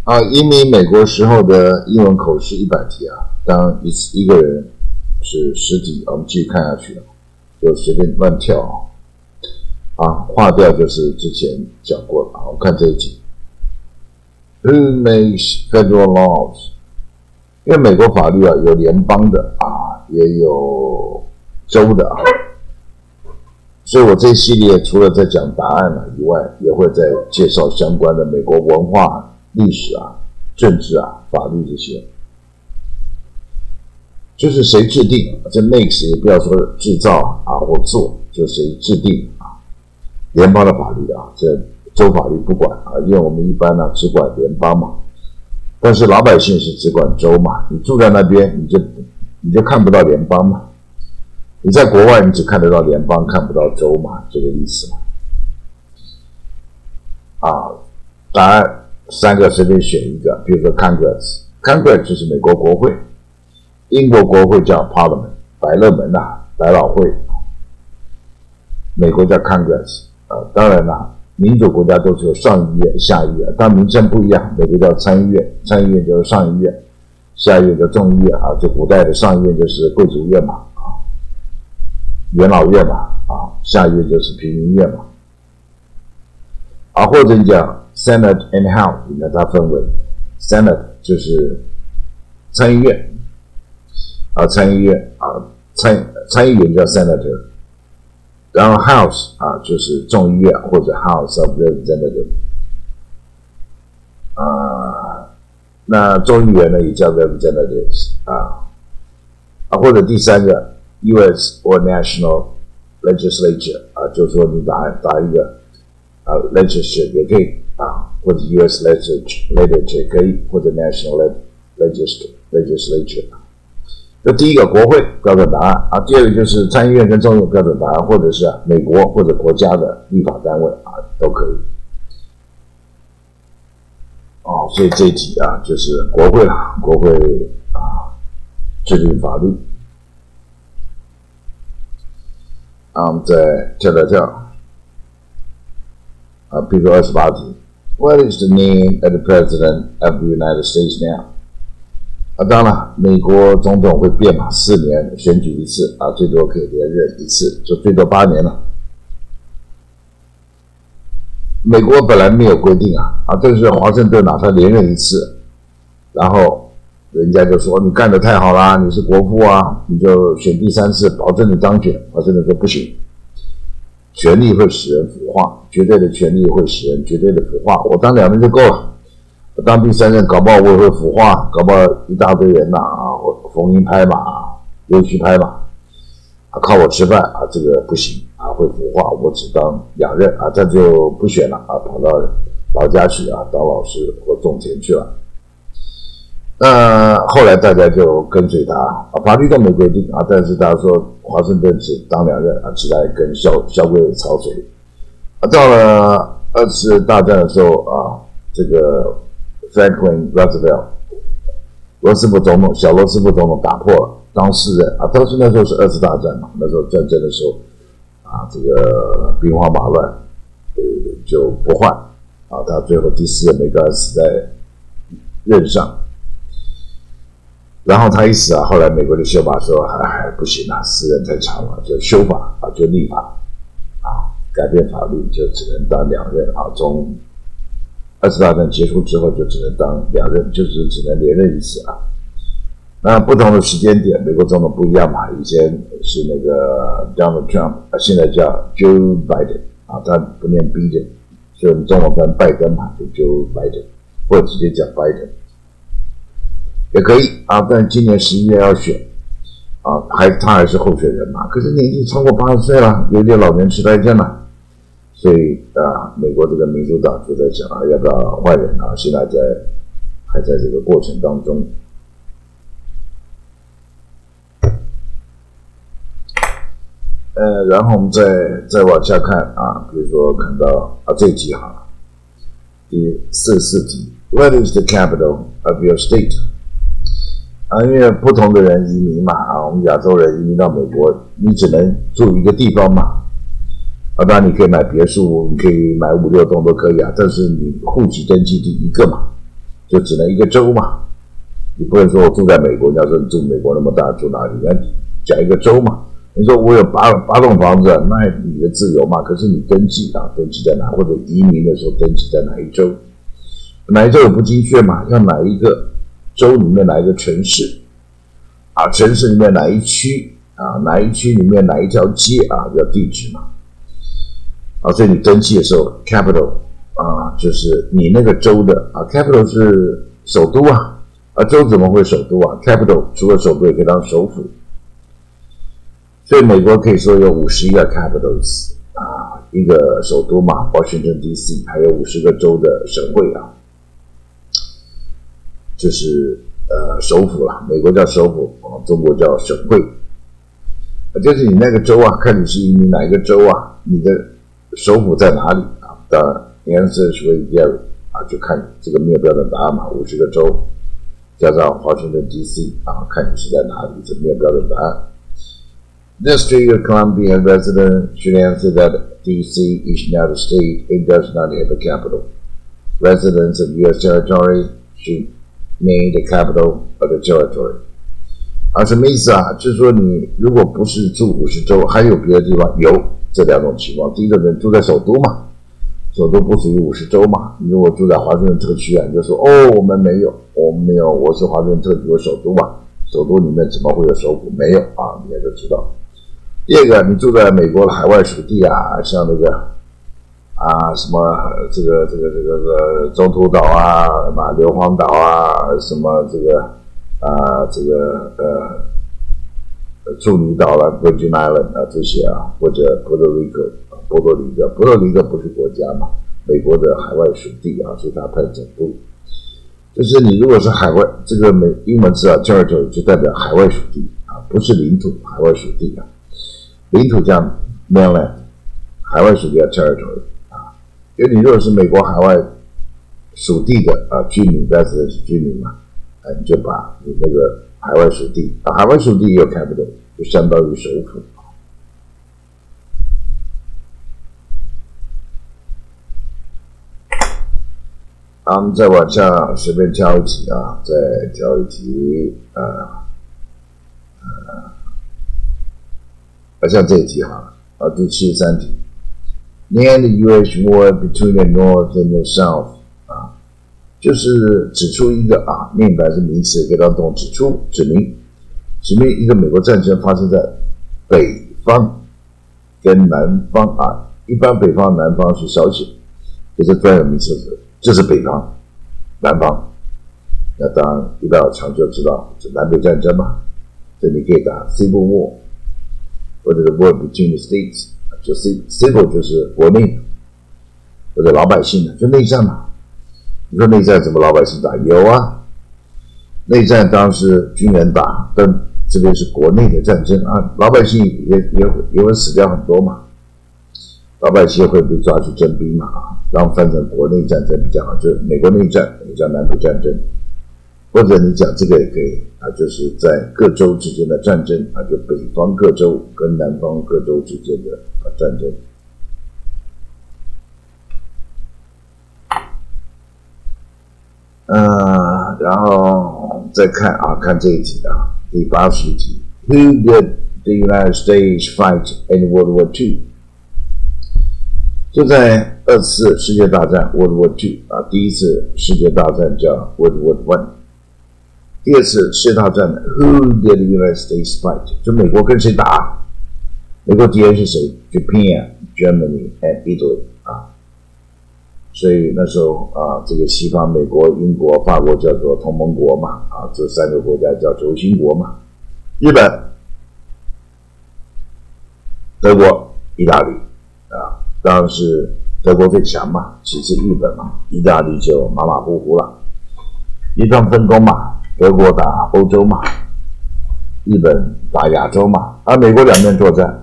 移民美国时候的英文口试100题啊，当一个人是10题，我们继续看下去，就随便乱跳划掉就是之前讲过了我们看这一题 ，Who makes federal laws？ 因为美国法律有联邦的也有州的所以我这一系列除了在讲答案以外，也会在介绍相关的美国文化、历史政治法律这些。就是谁制定这 makes 也不要说制造或做，就谁制定联邦的法律这州法律不管因为我们一般只管联邦嘛，但是老百姓是只管州嘛，你住在那边你就看不到联邦嘛，你在国外你只看得到联邦，看不到州嘛，这个意思嘛。答案3个随便选一个，比如说 Congress 就是美国国会，英国国会叫 Parliament 百乐门百老汇，美国叫 Congress 当然民主国家都是有上议院、下议院，但名称不一样，美国叫参议院，参议院就是上议院，下议院叫众议院就古代的上议院就是贵族院嘛元老院嘛下议院就是平民院嘛或者你讲 Senate and House， 你看它分为 Senate 就是参议院参议院参议员叫 Senator， 然后 House 就是众议院或者 House of Representatives 那众议员呢也叫 Representatives 或者第3个 US or National Legislature 就是说你打一个Legislature 也可以或者 US Legislature 也可以，或者 National Legislature 这第一个国会标准答案第二个就是参议院跟众议院标准答案，或者是美国或者国家的立法单位都可以所以这一题就是国会国会制定法律我们再跳比如说28题 What is the name of the President of the United States now？当然美国总统会变嘛，4年选举一次最多可以连任一次，就最多8年了。美国本来没有规定但是华盛顿他连任一次，然后人家就说你干得太好啦，你是国父你就选第3次，保证你当选。华盛顿说不行，权力会使人腐化，绝对的权力会使人绝对的腐化，我当2任就够了。我当第3任搞不好我也会腐化，搞不好一大堆人逢迎拍马溜须拍马靠我吃饭这个不行会腐化，我只当2任他就不选了跑到老家去当老师或种田去了。后来大家就跟随他法律都没规定但是他说华盛顿只当2任其他人跟萧规曹随到了2次大战的时候这个Franklin Roosevelt 小罗斯福总统打破了当4任当时那时候是2次大战嘛，那时候战争的时候这个兵荒马乱就不换他最后第4任没干死在任上，然后他一死后来美国就修法说不行4任太长了，就修法就立法改变法律，就只能当2任从2次大战结束之后就只能当2任，就是只能连任一次那不同的时间点美国总统不一样嘛，以前是那个 Donald Trump 现在叫 Joe Biden 他不念 Biden， 所以我们中文翻拜登嘛，就 Joe Biden 或者直接讲 Biden 也可以但今年11月要选他还是候选人嘛，可是年纪超过80岁了，有点老年痴呆症了，所以美国这个民主党就在想要不要换人现在还在这个过程当中。然后我们再往下看比如说看到这一题第44题 What is the capital of your state？因为不同的人移民嘛我们亚洲人移民到美国，你只能住一个地方嘛当然你可以买别墅，你可以买5、6栋都可以但是你户籍登记地一个嘛就只能一个州嘛，你不能说我住在美国，你要说你住美国那么大，住哪里？那讲一个州嘛。你说我有八栋房子，那你的自由嘛？可是你登记在哪？或者移民的时候登记在哪一州？哪一州也不精确嘛？要哪一个州里面哪一个城市啊？城市里面哪一区啊？哪一区里面哪一条街啊？叫地址嘛。啊，所以你登记的时候 ，capital 啊，就是你那个州的啊 ，capital 是首都啊，州怎么会首都啊 ？capital 除了首都也可以当首府。所以美国可以说有51个 capitals 啊，一个首都嘛 ，Washington D.C.， 还有50个州的省会啊，就是首府啦，美国叫首府，中国叫省会。就是你那个州啊，看你是移民哪一个州啊，你的首府在哪里啊？当然 answer is very vary 啊，就看这个没有标准答案嘛，50个州加上 Washington D.C. 啊，看你是在哪里，这没有标准答案。District of Columbia resident should answer that D.C. is not a state, it does not have a capital. Residents of U.S. territory should name the capital of the territory. 什么意思啊？就是说你如果不是住50州，还有别的地方有这两种情况。第一个人住在首都嘛，首都不属于50州嘛。你如果住在华盛顿特区啊，你就说我们没有，我是华盛顿特区的首都嘛，首都里面怎么会有首府？没有啊，你也就知道。第二个，你住在美国的海外属地啊，像那个什么这个中途岛啊，硫磺岛啊，什么处女岛啦 Virgin Island 啊这些啊，或者波多黎各不是国家嘛，美国的海外属地啊，所以它派总督。就是你如果是海外，这个英文字啊 territory 就代表海外属地啊，不是领土，海外属地啊。领土叫 mainland， 海外属地叫 territory 啊。因为你如果是美国海外属地的居民 residence 居民嘛，你就把你那个海外属地海外属地也有 capital， 就相当于首府。我们再往下随便挑一题啊，再挑一题像这一题好了第73题 Name the U.S. war between the North and the South 就是指出一个念白是名词，可以当动指出指明一个美国战争发生在北方跟南方一般北方南方是小写，这是专有名词，这是北方南方。那当然一到常就知道是南北战争嘛，所以你可以打 Civil War 或者是 War between the states， 就 Civil 就是国内或者老百姓的，就内战嘛。你说内战怎么老百姓打？有啊，内战当时军人打，但这边是国内的战争老百姓也会死掉很多嘛，老百姓会被抓去征兵嘛然后翻成国内战争比较好，就是美国内战也叫南北战争，或者你讲这个也可以就是在各州之间的战争就北方各州跟南方各州之间的战争。然后再看看这一题第80题 Who did the United States fight in World War II？ 就在2次世界大战 World War II 第一次世界大战叫 World War I， 第二次世界大战 Who did the United States fight？ 就美国跟谁打？美国敌人是谁？ Japan, Germany and Italy所以那时候这个西方美国、英国、法国叫做同盟国嘛这3个国家叫轴心国嘛。日本、德国、意大利当然是德国最强嘛，其次日本嘛，意大利就马马虎虎了。一段分工嘛，德国打欧洲嘛，日本打亚洲嘛，美国两边作战。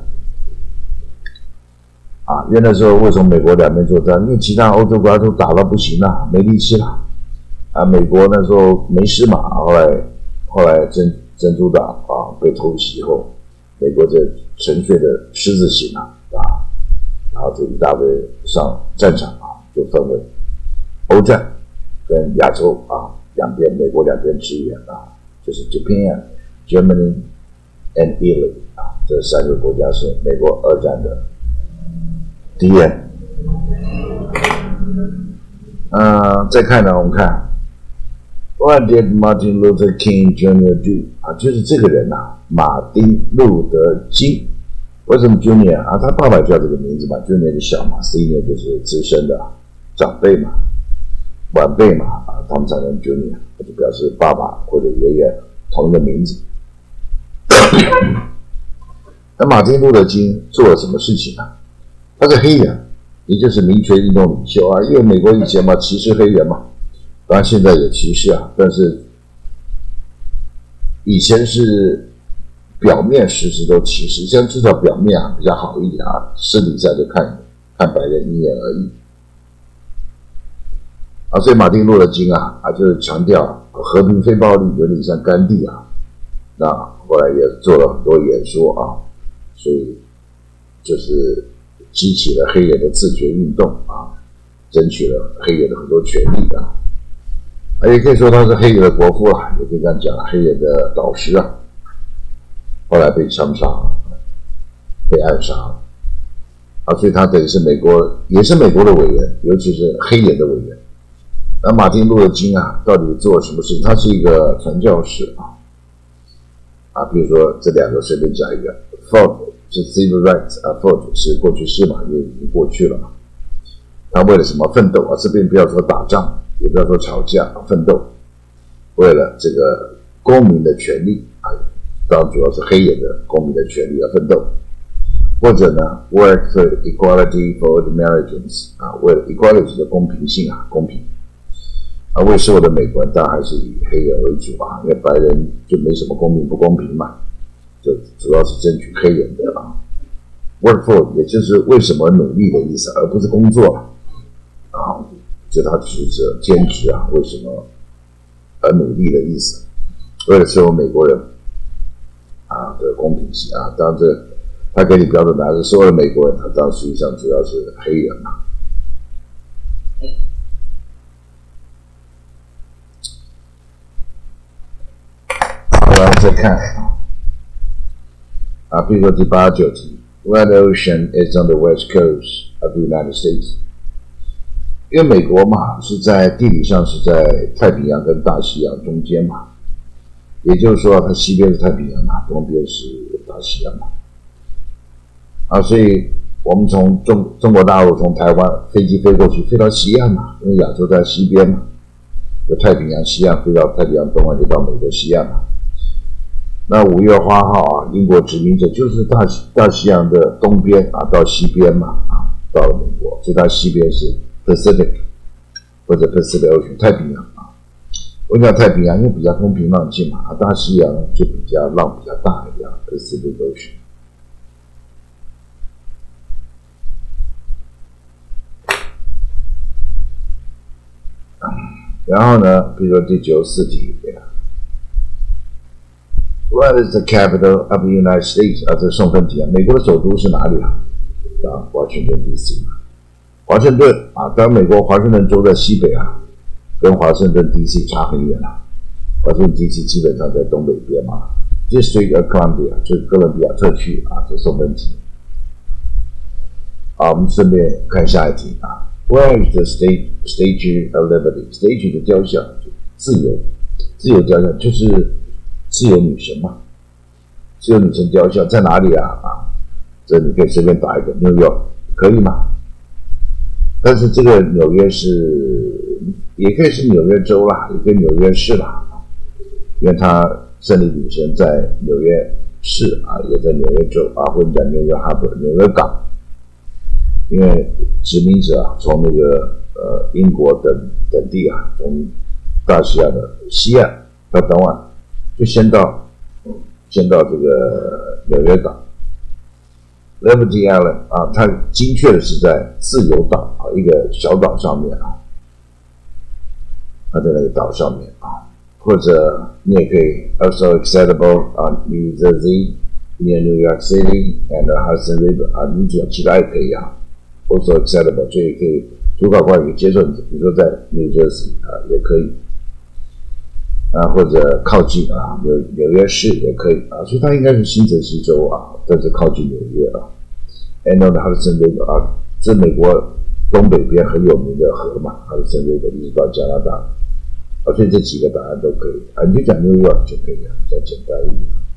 因为那时候为什么美国两边作战？因为其他欧洲国家都打到不行了，没力气了。美国那时候没事嘛，后来珍珠岛被偷袭以后，美国这沉睡的狮子醒了然后这一大堆上战场就分为欧战跟亚洲美国两边支援啊，就是 Japan、Germany and Italy 啊，这三个国家是美国二战的敌人。再看呢，我们看 What did Martin Luther King Jr. do 啊，就是这个人啊，马丁·路德·金。为什么 Junior 啊？他爸爸叫这个名字嘛 ，Junior 就小嘛 ，Senior 就是资深的长辈嘛、晚辈嘛啊，他们才能 Junior， 就表示爸爸或者爷爷同一个名字。那马丁·路德·金做了什么事情呢？他是黑人，也就是民权运动领袖啊，因为美国以前嘛歧视黑人嘛，当然现在也歧视啊，但是以前是表面实质都歧视，现在至少表面比较好一点啊，私底下就看白人一眼而已啊。所以马丁·路德·金啊，就是强调和平非暴力原理，像甘地啊，那后来也做了很多演说啊，所以就是激起了黑人的自决运动啊，争取了黑人的很多权利啊。也可以说他是黑人的国父啊，也可以这样讲，黑人的导师啊。后来被枪杀了，被暗杀了啊，所以他等于是也是美国的伟人，尤其是黑人的伟人。那马丁·路德·金啊，到底做了什么事情？他是一个传教士啊，比如说这两个随便讲一个 ，Ford 是 civil rights 啊 ，Ford 是过去式嘛，因为已经过去了嘛。他为了什么奋斗啊？这边不要说打仗，也不要说吵架，奋斗，为了这个公民的权利啊。当然主要是黑人的公民的权利而奋斗，或者呢 work for equality for the Americans 啊，为了 equality 的公平性啊，公平啊，为所有的美国人当然还是以黑人为主啊，因为白人就没什么公平不公平嘛，就主要是争取黑人的啊 work for 也就是为什么努力的意思，而不是工作啊，就他只是兼职啊，为什么而努力的意思，为了所有美国人的公平性啊，当然这他给你标准答案是所有的美国人，他当然实际上主要是黑人嘛。好，然后再看啊，比如说第89题 ，What ocean is on the west coast of the United States？ 因为美国嘛是在地理上是在太平洋跟大西洋中间嘛。也就是说，它西边是太平洋嘛，东边是大西洋嘛，所以我们从中国大陆从台湾飞机飞过去，飞到西岸嘛，因为亚洲在西边嘛，就太平洋西岸飞到太平洋东岸，就到美国西岸嘛。那5月花号啊，英国殖民者就是大西洋的东边啊，到西边嘛到了美国，所以它西边是 Pacific 或者 Pacific Ocean 太平洋。我讲太平洋，因为比较风平浪静嘛，大西洋就比较浪比较大一样 ，Pacific Ocean。然后呢，比如说第94题 ，What is the capital of the United States？ 这是送分题啊，美国的首都是哪里啊？华盛顿 DC 嘛，华盛顿啊，当然美国华盛顿州在西北啊。跟华盛顿 DC 差很远啊，华盛顿 DC 基本上在东北边嘛。District of Columbia 就是哥伦比亚特区啊，这送分题。我们顺便看下一题啊。Where is the Statue of Liberty？ Statue 的雕像，自由雕像就是自由女神嘛，自由女神雕像在哪里啊？这你可以随便打一个 New York 可以吗？但是这个纽约也可以是纽约州啦，也可以纽约市啦，因为它胜利女神在纽约市也在纽约州或者讲纽约 Harbor 纽约港，因为殖民者从那个英国等地从大西洋的西岸到东岸，就先到这个纽约港。Liberty Island 它精确的是在自由岛一个小岛上面它在那个岛上面或者你也可以 also accessible New Jersey near New York City and the Hudson River 你只要其他也可以also accessible 就也可以主考官也接受你，比如说在 New Jersey 也可以或者靠近啊，纽约市也可以啊，所以它应该是新泽西州啊，但是靠近纽约啊。And on the Hudson River 啊，这美国东北边很有名的河嘛 ，Hudson River 一直到加拿大啊，所以这几个答案都可以啊，你就讲 New York 就可以了，比较简单一点。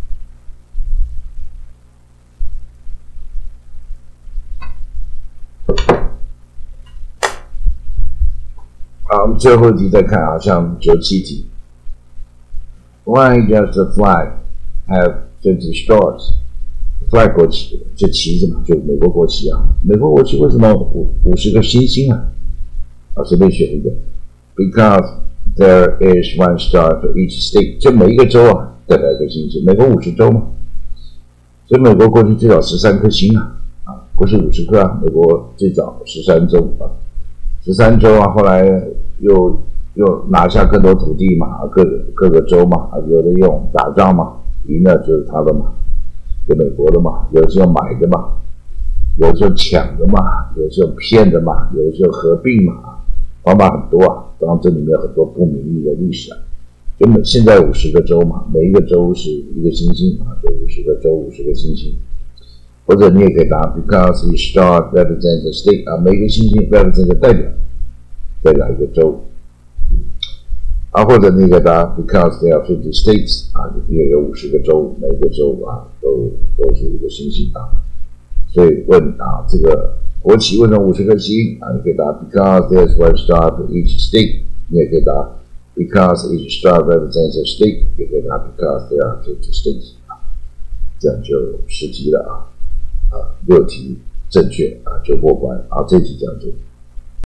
好，我们最后一题再看啊，像97题。Why does the flag have 50 stars？flag 国旗就旗子嘛，就美国国旗啊。美国国旗为什么50个星星啊？啊，随便选一个。Because there is one star for each state， 就每一个州啊代表一个星星。美国50州嘛，所以美国国旗最少13颗星啊，不是50颗啊。美国最早13州啊，13州啊，后来又拿下更多土地嘛，各个州嘛，有的用打仗嘛，赢了就是他的嘛。给美国的嘛，有的是用买的嘛，有的是用抢的嘛，有的是用骗的嘛，有的是用合并嘛，方法很多啊。当然这里面有很多不明义的历史啊。就现在50个州嘛，每一个州是一个星星啊，就50个州50个星星。或者你也可以答 because each star represents a state 啊，每一个星星 represents 代表一个州。啊，或者你给答 because there are 50 states 啊，因为有50个州，每个州啊都是一个星星啊，所以问啊这个国旗为什么50颗星啊？你可以答 because there's one star for each state， 你也可以答 because each star represents a state， 也可以答 because there are 50 states 啊，这样就10题了啊，6题正确啊就过关啊，这题这样就。